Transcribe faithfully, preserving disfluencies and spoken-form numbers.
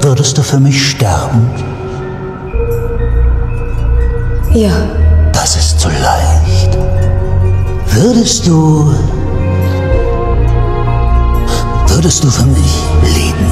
Würdest du für mich sterben? Ja. Das ist zu leicht. Würdest du... Würdest du für mich leben?